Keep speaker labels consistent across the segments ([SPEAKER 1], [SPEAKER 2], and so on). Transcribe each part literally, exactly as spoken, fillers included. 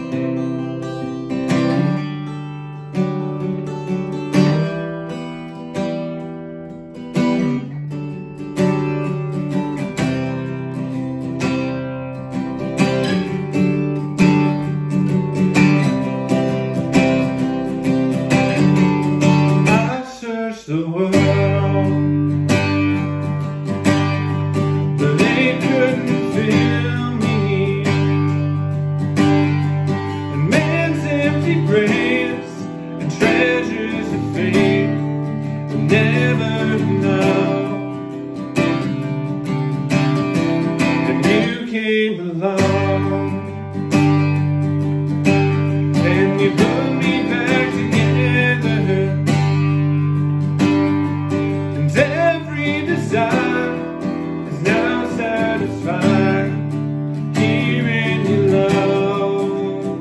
[SPEAKER 1] The world, but they couldn't fill me, and man's empty graves and treasures of fate will never know. And you came along, and you put me back together. Every desire is now satisfied here in your love.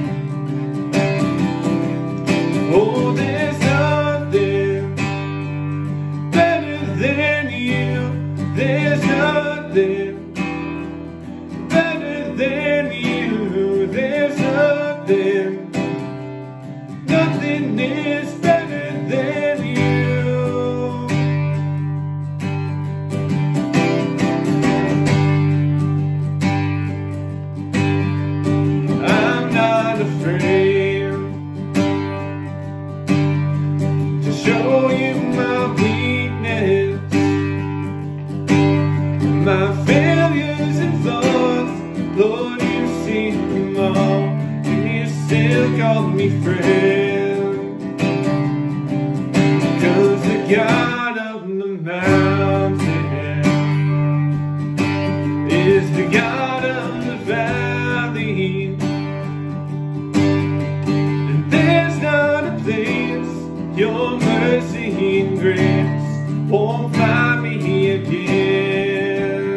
[SPEAKER 1] Oh, there's nothing better than you. There's nothing better than you. There's nothing, nothing is better than you. Show you my weakness, my failures and flaws. Lord, you've seen them all, and you still call me friend. 'Cause the God of the mountain is the God of the valley, and there's not a place your mercy and grace won't find me again.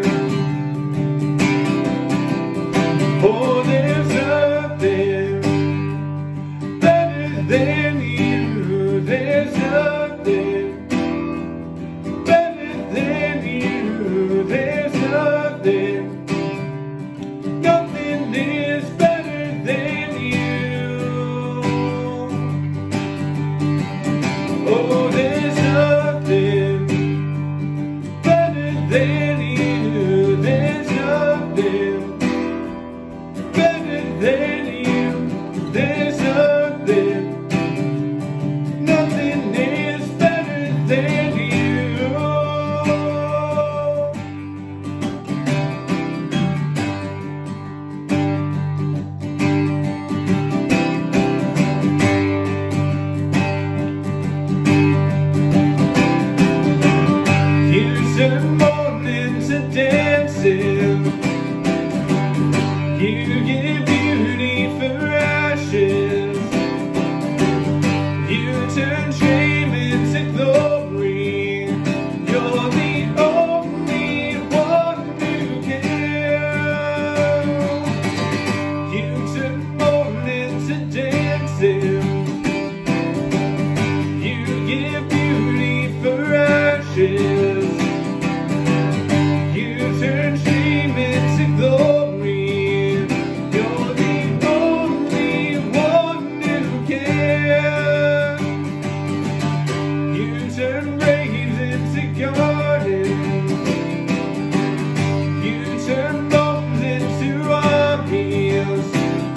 [SPEAKER 1] Oh, there's nothing better than you. There's nothing better than you. There's nothing, nothing is better than you. Oh, there's nothing better than you. There's nothing better than you. There's nothing, nothing is better than you. Turn mourning to dancing. You give beauty for ashes. You turn shame into glory. You're the only one who can. You turn mourning to dancing. You give beauty for ashes. Turn shame into glory. You're the only one who can. You turn graves into gardens. You turn bones into armies.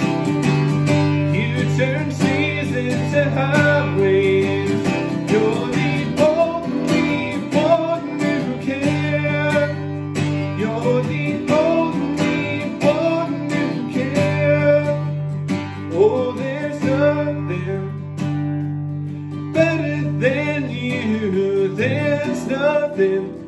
[SPEAKER 1] You turn seas into highways. You're the only one who can. You're the only one who can. Oh, there's nothing better than you. There's nothing